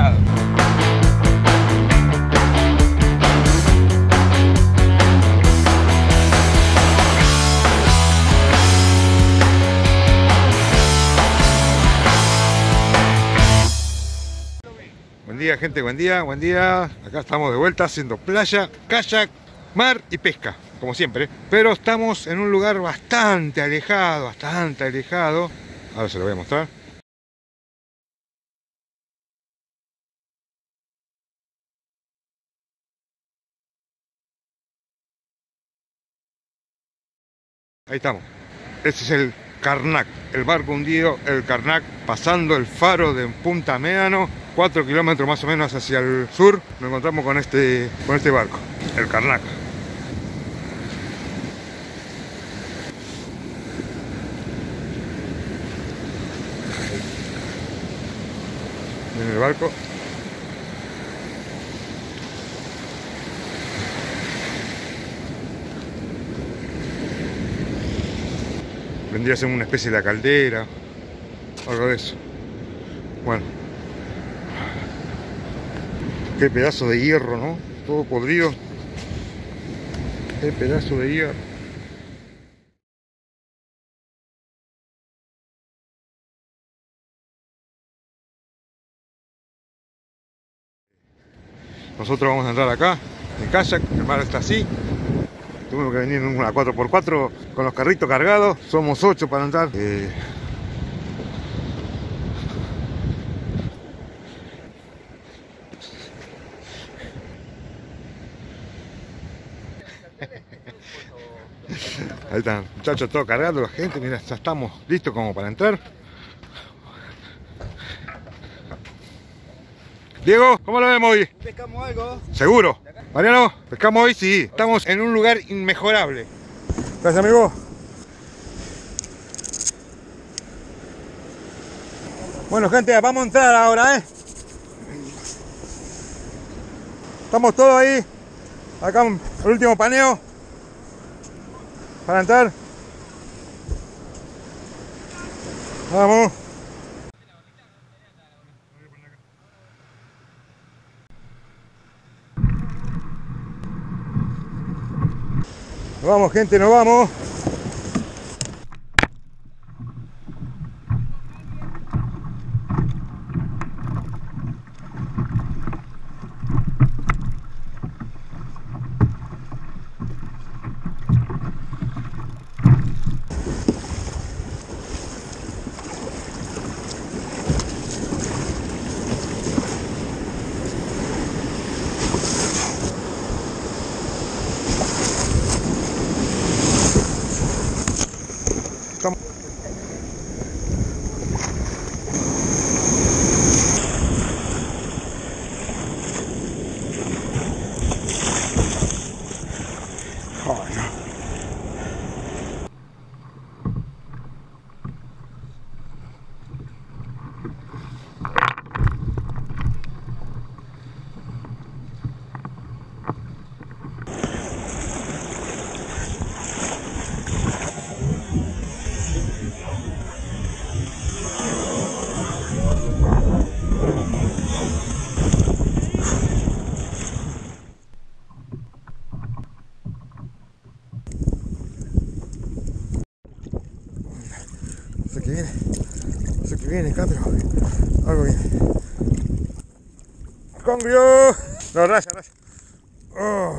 alejado. Buen día, gente, buen día, buen día. Acá estamos de vuelta haciendo playa, kayak, mar y pesca, como siempre. Pero estamos en un lugar bastante alejado, Ahora se lo voy a mostrar. Ahí estamos. Este es el Karnak, el barco hundido, el Karnak, pasando el faro de Punta Médano, 4 kilómetros más o menos hacia el sur. Nos encontramos con este barco, el Karnak. Viene el barco. Vendría a ser una especie de caldera, algo de eso. Bueno, qué pedazo de hierro, ¿no? Todo podrido. Qué pedazo de hierro. Nosotros vamos a entrar acá, en kayak, el mar está así. Tuvimos que venir en una 4x4 con los carritos cargados. Somos 8 para entrar. Ahí están, muchachos, todo cargado, la gente. Mira, ya estamos listos como para entrar. Diego, ¿cómo lo vemos hoy? ¿Pescamos algo? ¿Seguro? Mariano, ¿pescamos hoy? Sí, estamos en un lugar inmejorable. Gracias, amigo. Bueno, gente, vamos a entrar ahora, ¿eh? Estamos todos ahí. Acá el último paneo para entrar. Vamos. Nos vamos, gente, nos vamos. No sé qué viene acá, pero algo viene. ¡Congrio! No, raya. Oh.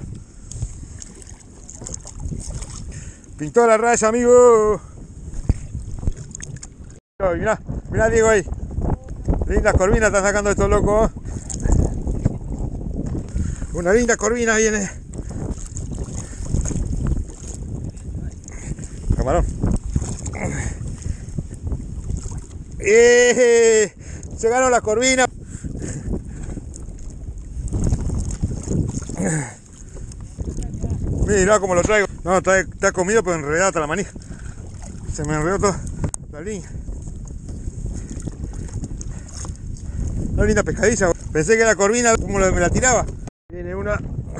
Pintó la raya, amigo. Mirá Diego ahí. Lindas corvinas están sacando estos locos. Una linda corvina viene. Camarón. Se ganó la corvina. Mirá cómo lo traigo. No, está comido, pero enredada hasta la manija. Se me enredó toda la línea. Una linda pescadilla. Pensé que era corvina, como me la tiraba. Viene una.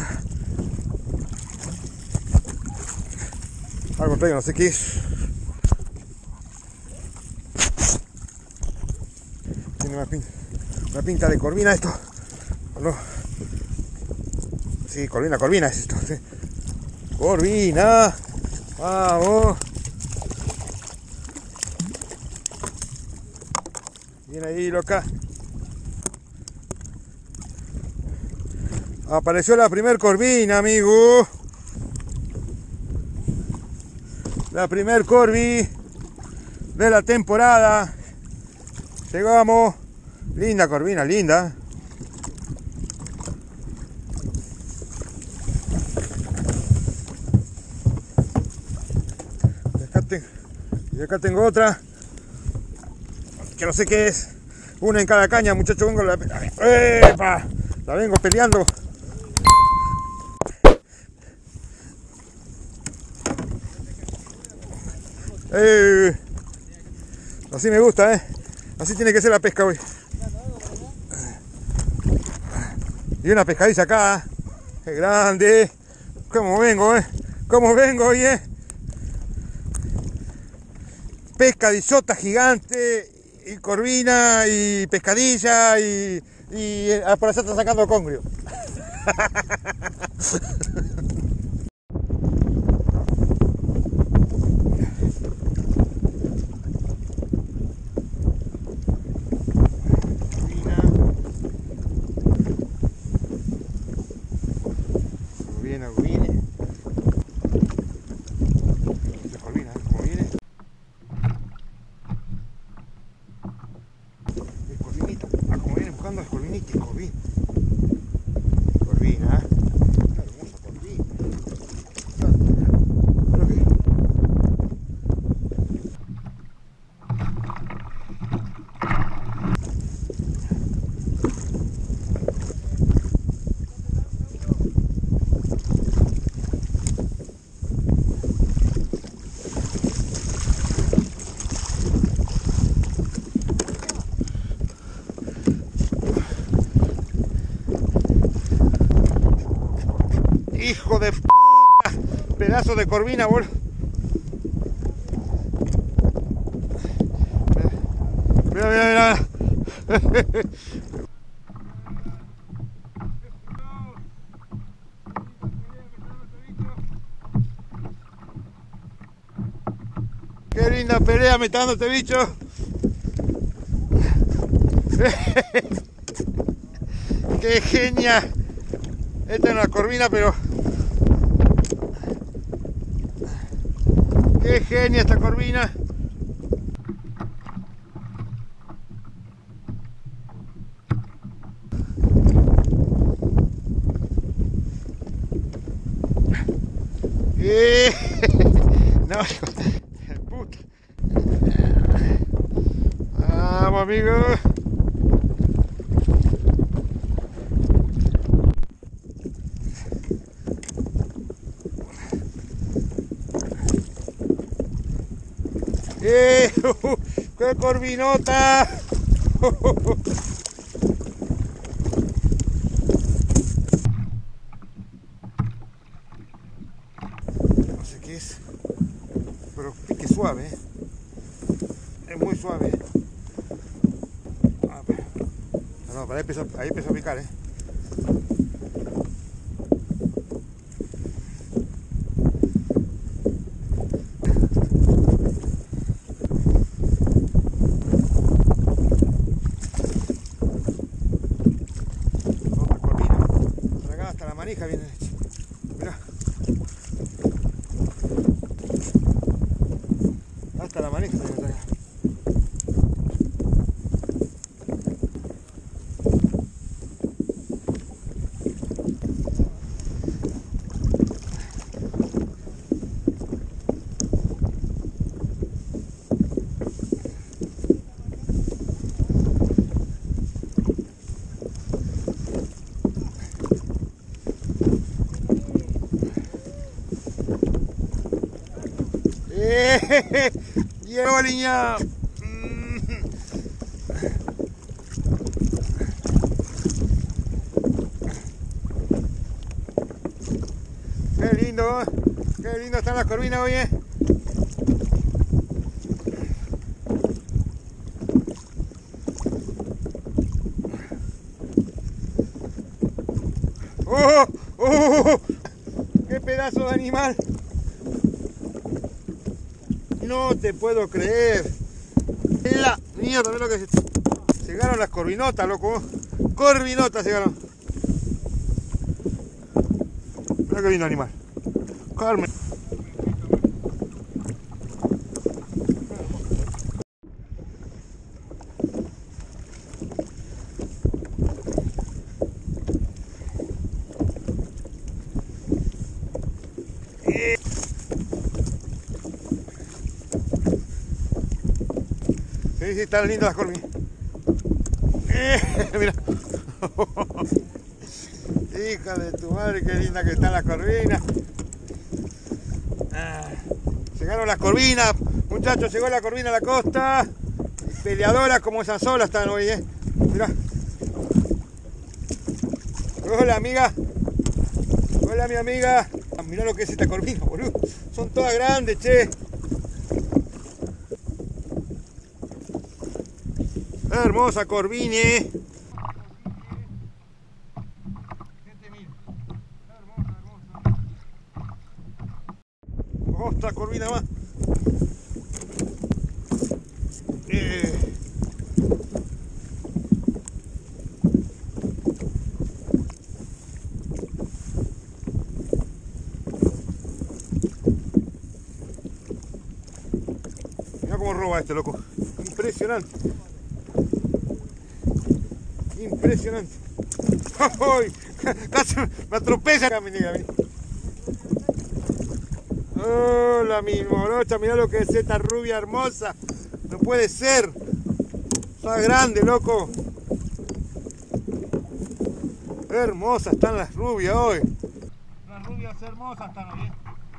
Algo traigo, no sé qué es. Tiene más pinta. Una pinta de corvina esto. ¿No? Sí, corvina es esto. Sí. Corvina. Vamos. Bien ahí, loca. Apareció la primer corvina, amigo. La primer corvi de la temporada. Llegamos. Linda corvina, linda. Y acá tengo otra. Que no sé qué es. Una en cada caña, muchachos. Vengo ¡epa! La vengo peleando. Así me gusta, así tiene que ser la pesca hoy. Y una pescadilla acá, qué grande. Cómo vengo, cómo vengo hoy, pescadillota gigante, y corvina, y pescadilla, y por allá está sacando congrio. Hijo de puta, pedazo de corvina, boludo. Mira, mira, mira. Qué linda pelea me está dando este bicho. Qué genia. Esta es una corvina, pero qué genia esta corvina. No, hijo de puta. Vamos, amigos. ¡Qué corvinota! No sé qué es, pero pique suave, es muy suave. No, ahí empezó a picar, manija viene hecha. Mirá. Hasta la manija se me trae. Llevo aliñado. Qué lindo están las corvinas hoy, ¡Oh! ¡Oh! ¡Qué pedazo de animal! No te puedo creer. La mierda, ve lo que es esto. Llegaron las corvinotas, loco. Corvinotas llegaron. Mira qué lindo animal. Carmen. Sí, sí, están lindas las corvinas. Mira. Hija de tu madre, qué linda que están las corvinas. Llegaron las corvinas, muchachos, llegó la corvina a la costa. Peleadoras como esas solas están hoy, Mirá. Hola, amiga. Hola, mi amiga. Mirá lo que es esta corvina, boludo. Son todas grandes, che. Hermosa corvine. Otra corvina más. Mira cómo roba este loco. Impresionante. Impresionante. ¡Ay! Casi me atropella acá, mi niña. Hola, mi morocha, mirá lo que es esta rubia hermosa. No puede ser. Está grande, loco. Hermosas están las rubias hoy. Las rubias hermosas están hoy,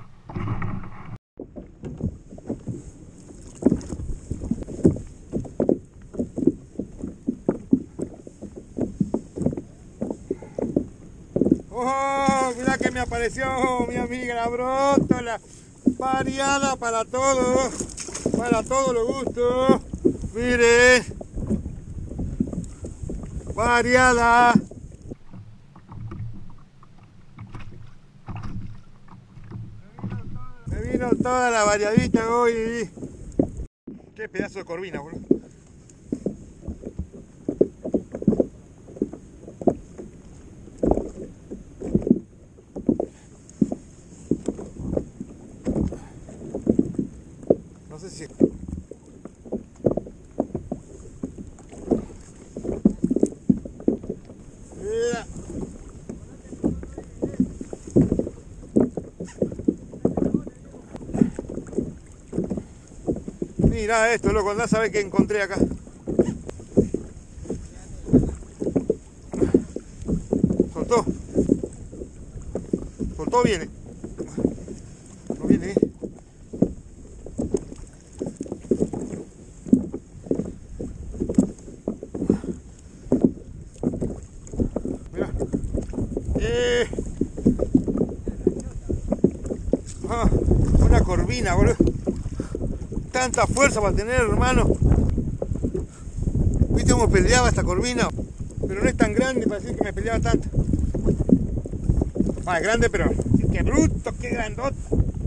¡Oh! Mirá que me apareció mi amiga la brótola. Variada para todos los gustos. Mire. Variada. Me vino toda la variadita hoy. Qué pedazo de corvina, boludo. No sé si... Mira. Mira esto, loco, andá a saber qué encontré acá. Soltó. Soltó, viene. No viene, Mira. Una corvina, boludo. Tanta fuerza para tener, hermano. ¿Viste cómo peleaba esta corvina? Pero no es tan grande para decir que me peleaba tanto. Es grande, pero qué bruto, qué grandote.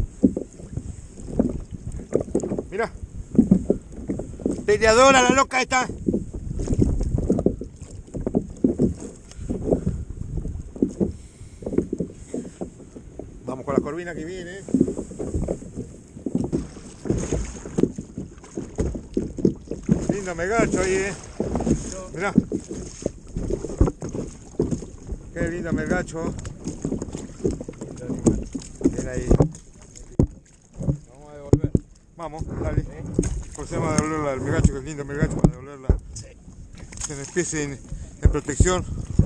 Mira. Peleadora la loca esta. Vamos con la corvina que viene. Lindo megacho ahí, Mirá. Qué lindo megacho. Ven ahí. Vamos a devolver. Vamos, dale. Procedemos a devolverla al megacho, que es lindo megacho, para devolverla. En especie en protección.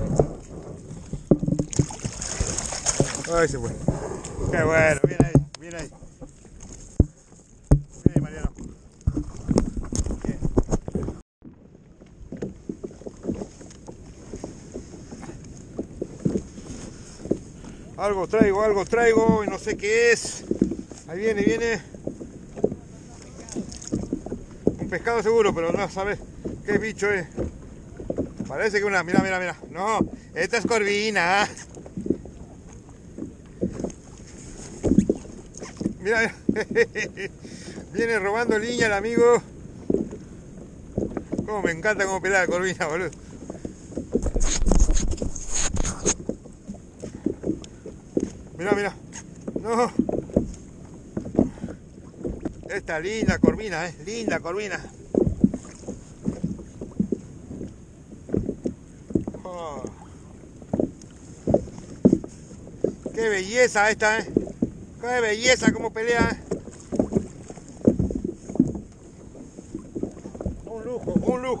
Ahí se fue. Qué bueno, bien ahí, bien ahí. Bien ahí, Mariano. Bien. Algo traigo y no sé qué es. Ahí viene, viene. Un pescado seguro, pero no sabes qué bicho es. Parece que una, mira. No, esta es corvina. Mirá, viene robando línea el amigo. Como me encanta cómo pelea la corvina, boludo. Mirá, mirá. No. Esta linda corvina, linda corvina. Oh. Qué belleza esta, qué belleza cómo pelea, Un lujo, un lujo.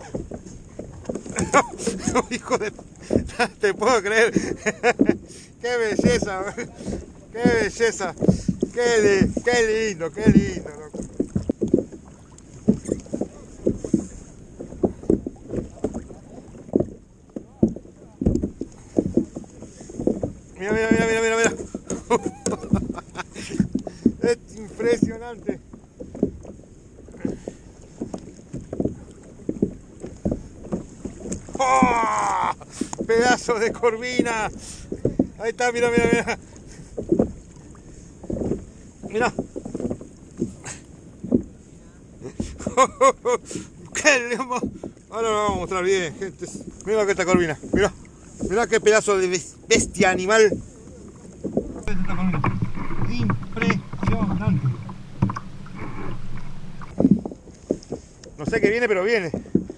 Hijo de... No te puedo creer. Qué belleza, qué belleza. Qué lindo, loco. Mira, mira, mira, mira, mira, mira. Es impresionante. ¡Oh! Pedazo de corvina. Ahí está, mira, mira, mira. Mira. ¡Qué lindo! Ahora lo vamos a mostrar bien, gente. Mira lo que esta corvina. Mira. Mira qué pedazo de bestia animal. Impresionante. No sé qué viene, pero viene.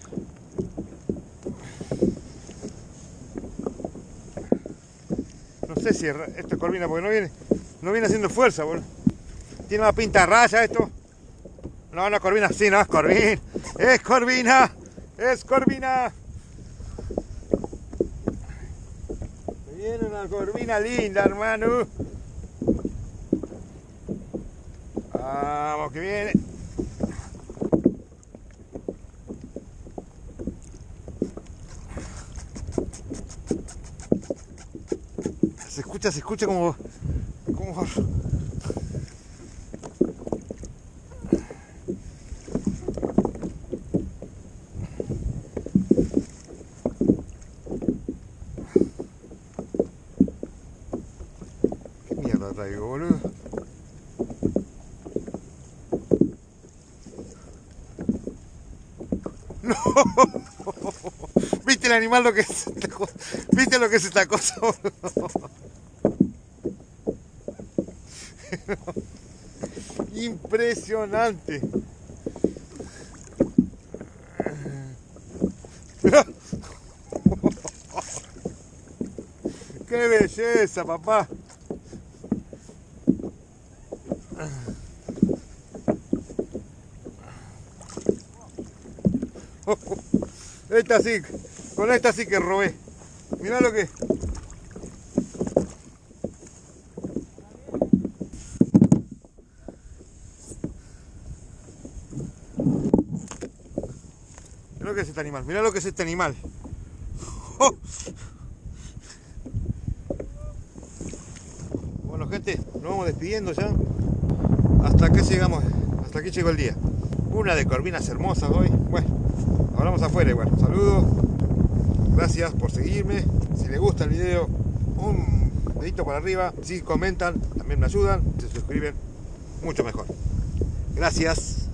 No sé si esto es corvina porque no viene haciendo fuerza, boludo. Tiene una pinta raya esto. No, no es corvina, sí, no es corvina. Es corvina. Es corvina. Viene una corvina linda, hermano. Vamos, que viene. Se escucha como... ¿Qué mierda traigo, boludo? ¡No! ¿Viste el animal lo que es? ¿Viste lo que es esta cosa, boludo? Impresionante. Qué belleza, papá. Esta sí, con esta sí que robé. Mirá lo que... Mirá lo que es este animal, mirá lo que es este animal. ¡Oh! Bueno, gente, nos vamos despidiendo ya. Hasta aquí llegamos, hasta aquí llegó el día. Una de corvinas hermosas hoy. Bueno, hablamos afuera igual. Saludos, gracias por seguirme. Si les gusta el video, un dedito para arriba. Si comentan, también me ayudan. Si se suscriben, mucho mejor. Gracias.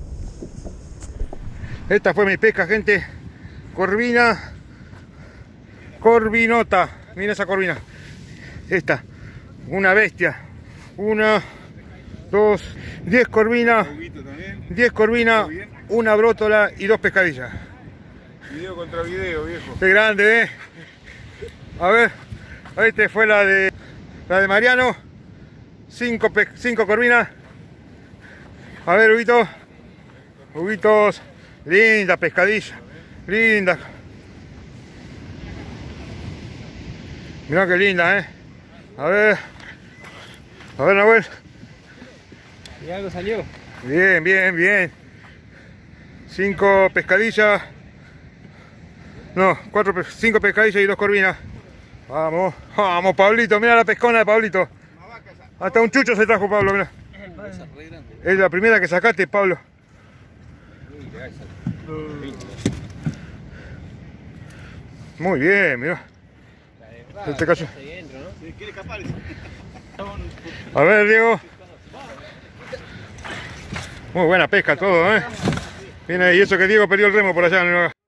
Esta fue mi pesca, gente. Corvina. Corvinota. Mira esa corvina. Esta. Una bestia. 1, 2, 10 corvinas. 10 corvinas. Una brótola y 2 pescadillas. Video contra video, viejo. Qué grande, A ver. Esta fue la de Mariano. 5 corvinas. A ver, Huguito. Huguitos. Linda pescadilla. Linda. Mirá qué linda, A ver. A ver, Nahuel. ¿Y algo salió? Bien, bien, bien. 5 pescadillas. No, 5 pescadillas y 2 corvinas. Vamos, vamos, Pablito. Mira la pescona de Pablito. Hasta un chucho se trajo Pablo, mira. Es la primera que sacaste, Pablo. Muy bien, mira. Este caso. A ver, Diego. Muy buena pesca todo, ¿eh? Viene, y eso que Diego perdió el remo por allá.